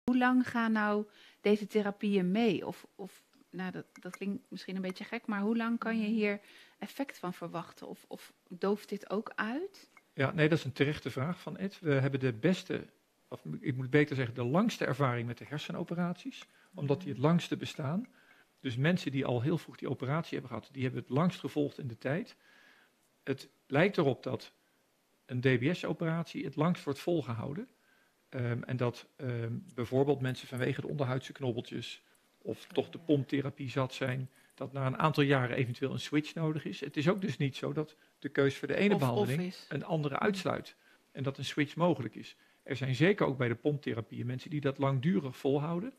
Hoe lang gaan nou deze therapieën mee? Of nou, dat klinkt misschien een beetje gek, maar hoe lang kan je hier effect van verwachten? Of dooft dit ook uit? Ja, nee, dat is een terechte vraag van Ed. We hebben de beste, of ik moet beter zeggen, de langste ervaring met de hersenoperaties, omdat die het langste bestaan. Dus mensen die al heel vroeg die operatie hebben gehad, die hebben het langst gevolgd in de tijd. Het lijkt erop dat een DBS-operatie het langst wordt volgehouden. En dat bijvoorbeeld mensen vanwege de onderhuidse knobbeltjes of toch de pomptherapie zat zijn, dat na een aantal jaren eventueel een switch nodig is. Het is ook dus niet zo dat de keus voor de ene behandeling een andere uitsluit en dat een switch mogelijk is. Er zijn zeker ook bij de pomptherapie mensen die dat langdurig volhouden.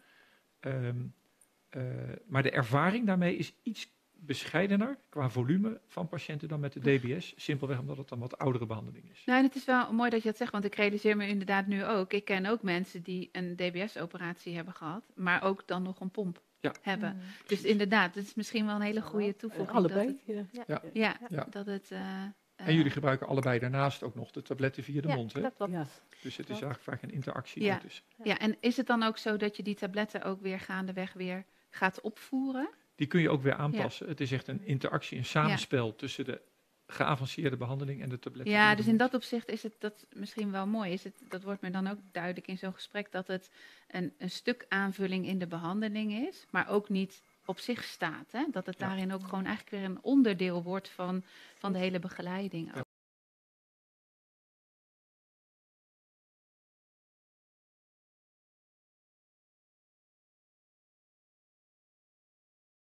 Maar de ervaring daarmee is iets bescheidener qua volume van patiënten dan met de DBS. Simpelweg omdat het dan wat oudere behandeling is. Nou, en het is wel mooi dat je dat zegt, want ik realiseer me inderdaad nu ook. Ik ken ook mensen die een DBS-operatie hebben gehad, maar ook dan nog een pomp hebben. Dus precies. Inderdaad, dat is misschien wel een hele goede toevoeging. Allebei. Dat het... En jullie gebruiken allebei daarnaast ook nog de tabletten via de mond, hè? Dat klopt. Dus het is eigenlijk vaak een interactie Ja. ertussen. Ja, en is het dan ook zo dat je die tabletten ook weer gaandeweg weer gaat opvoeren? Die kun je ook weer aanpassen. Het is echt een interactie, een samenspel tussen de geavanceerde behandeling en de tabletten. Ja, dus in dat opzicht is het dat misschien wel mooi. Dat wordt me dan ook duidelijk in zo'n gesprek, dat het een stuk aanvulling in de behandeling is, maar ook niet op zich staat. Hè? Dat het daarin ook gewoon eigenlijk weer een onderdeel wordt van de hele begeleiding.